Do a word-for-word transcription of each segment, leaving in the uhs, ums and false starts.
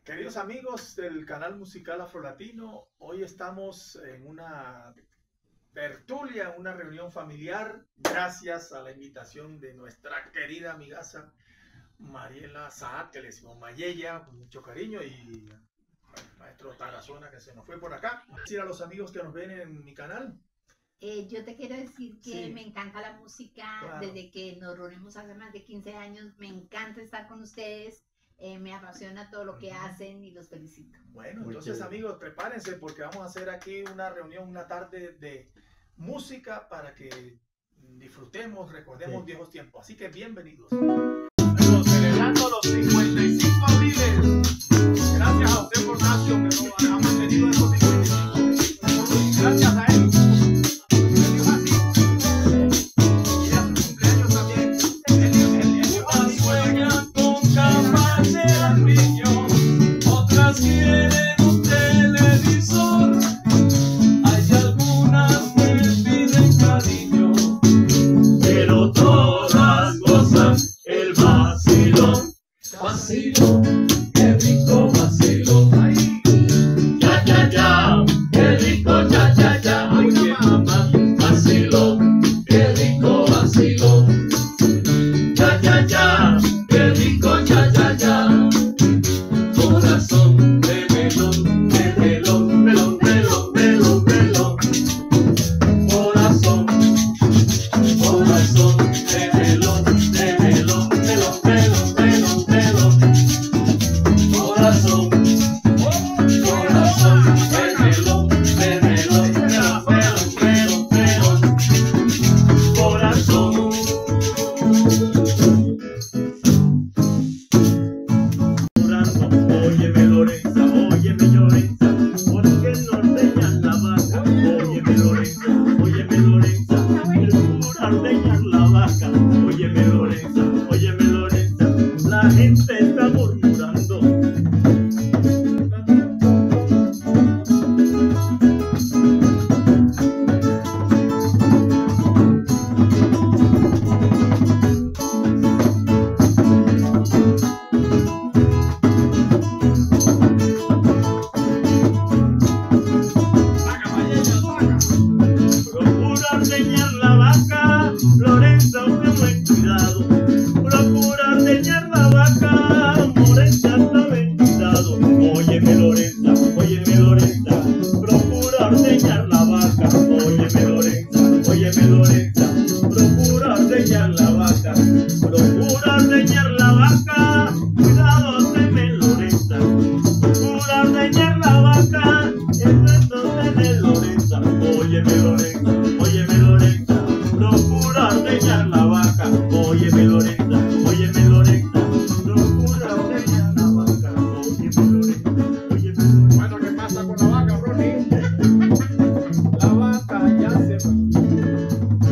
Queridos amigos del canal musical Afrolatino, hoy estamos en una tertulia, una reunión familiar, gracias a la invitación de nuestra querida amigaza Mariela Saad, que le decimos Mayella, con mucho cariño, y el maestro Tarazona, que se nos fue por acá. Decir a los amigos que nos ven en mi canal. Eh, yo te quiero decir que Sí. me encanta la música, Claro. Desde que nos reunimos hace más de quince años, me encanta estar con ustedes, eh, me apasiona todo lo que Ujú. hacen y los felicito. Bueno, Muy entonces chévere. amigos, prepárense porque vamos a hacer aquí una reunión, una tarde de música para que disfrutemos, recordemos Sí. viejos tiempos. Así que bienvenidos. Bueno, celebrando los cincuenta y cinco abriles. Gracias a usted por Nacio, que nos ha mantenido esos cincuenta y cinco. Gracias a él. Feliz así. Y a su cumpleaños también. El, el, el, el, Unas sueñan con camas de ladrillo, otras quieren un televisor. Hay algunas que piden cariño, pero todas gozan el vacilón. Vacilón, qué rico vacilón. ahí. Ya, ya, ya, qué rico, ya, ya, ya. Ay, qué mamá, vacilón, qué rico vacilón. Ya, ya, ya, qué rico, ya, ya, ya. Corazón de melón, de melón, melón, melón, melón, melón. Corazón, corazón de melón, de melón, melón, melón, melón, melón. Corazón, corazón de melón, de melón, melón, melón, melón, melón. Corazón. Óyeme Lorenza, óyeme Lorenza, porque no ordeñan la vaca. Óyeme Lorenza, óyeme Lorenza, el cura ordeñar la vaca. Óyeme Lorenza, óyeme Lorenza, la gente está murmurando. Saca, Mayella, saca. Procura ordeñar la vaca, Lorenza, ten buen cuidado. Procura ordeñar la vaca, Lorenza, ten cuidado. Óyeme Lorenza, óyeme Lorenza, procura ordeñar la vaca. Óyeme Lorenza, óyeme Lorenza, procura ordeñar la vaca. Procura ordeñar la vaca, cuidado, teme Lorenza. Procura ordeñar la vaca, el resto tiene Lorenza. Óyeme Lorenza, óyeme Lorenza, procura ordeñar la vaca. Óyeme Lorenza, óyeme Lorenza, procura ordeñar la vaca. Óyeme Lorenza, óyeme Lorenza. Bueno, ¿qué pasa con la vaca, Ronnie? La vaca ya se va.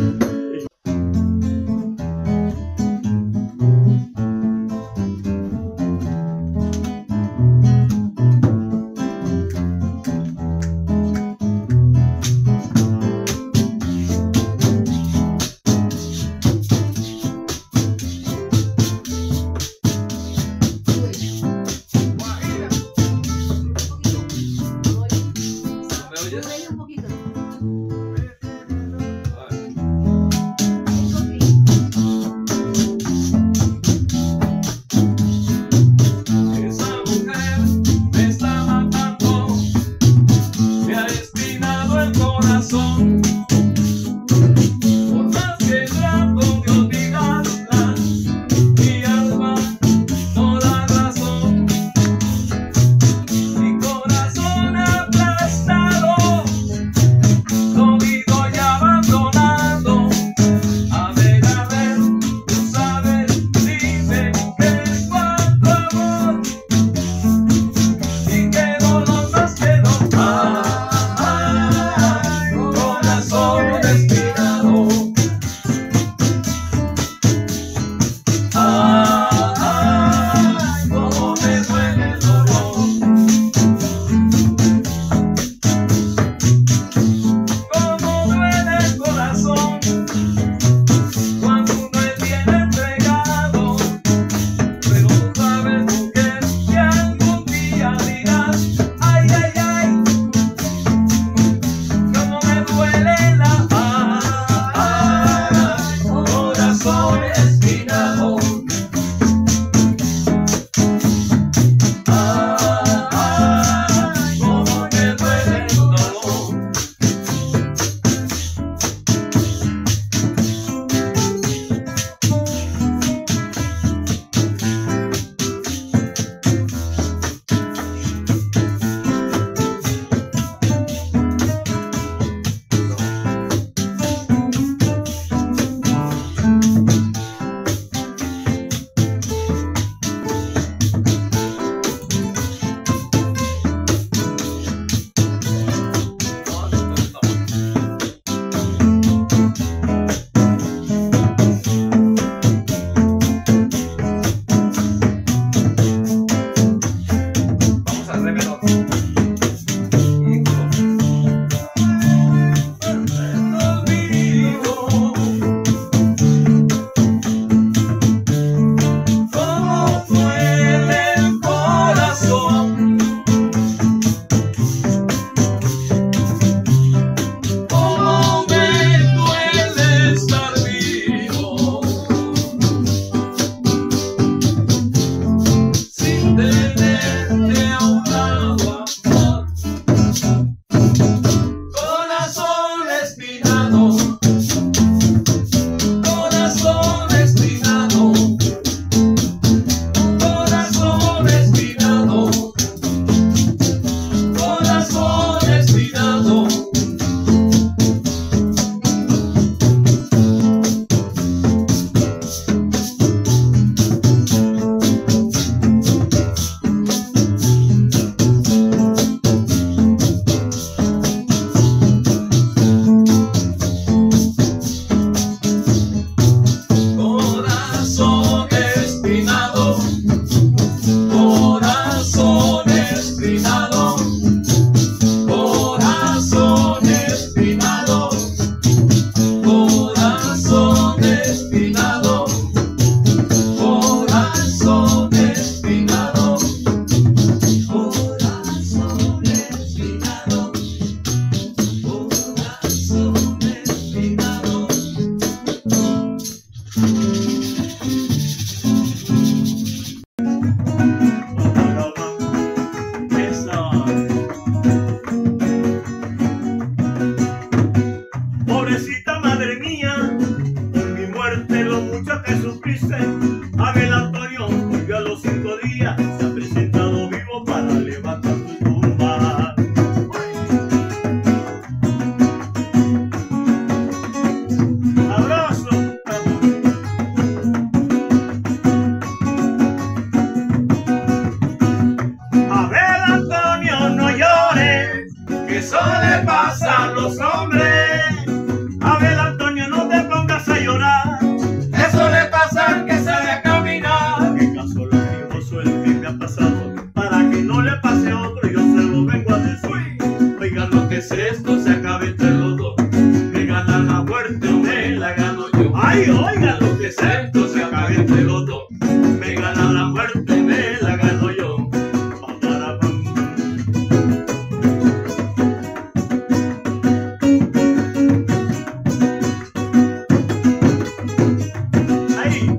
arrebata tu tumba. Abrazo. Abel Antonio, no llores, que eso le pasa a los hombres. Abel Antonio, no te pongas a llorar, Eso le pasa al que sabe caminar. que caso lacrimoso el que me ha pasado, para que no le pase a otro, yo se lo vengo a decir. Oiga, lo que es esto, se acabe entre los dos, me gana la muerte o me la gano yo. Ay, oiga, lo que es esto, se acabe entre los dos, me gana la muerte y me la gano yo. Ay,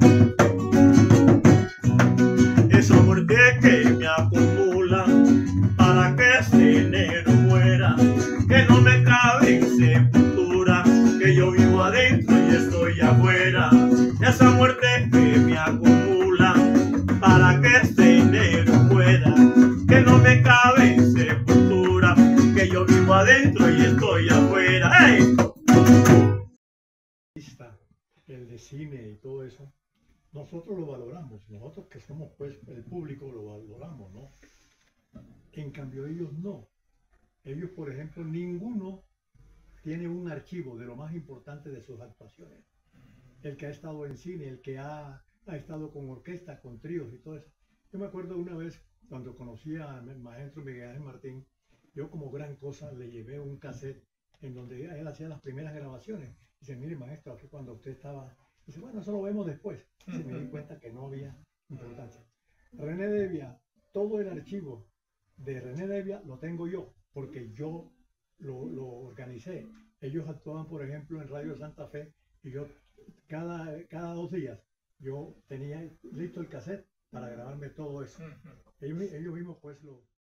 esa muerte que me acumula para que este enero muera, que no me cabe en sepultura, que yo vivo adentro y estoy afuera. Esa muerte que me acumula para que este enero muera, que no me cabe en sepultura, que yo vivo adentro y estoy afuera. ¡Hey! El de cine y todo eso, nosotros lo valoramos, nosotros que somos pues el público lo valoramos, ¿no? En cambio ellos no. Ellos, por ejemplo, ninguno tiene un archivo de lo más importante de sus actuaciones. El que ha estado en cine, el que ha, ha estado con orquesta, con tríos y todo eso. Yo me acuerdo una vez cuando conocí al maestro Miguel Ángel Martín, yo como gran cosa le llevé un cassette en donde él hacía las primeras grabaciones. Dice, mire maestro, aquí cuando usted estaba, dice, bueno, eso lo vemos después. Y se me di cuenta que no había importancia. René Devia, todo el archivo de René Devia lo tengo yo, porque yo lo, lo organicé. Ellos actuaban, por ejemplo, en Radio Santa Fe, y yo cada, cada dos días yo tenía listo el cassette para grabarme todo eso. Ellos, ellos mismos pues lo...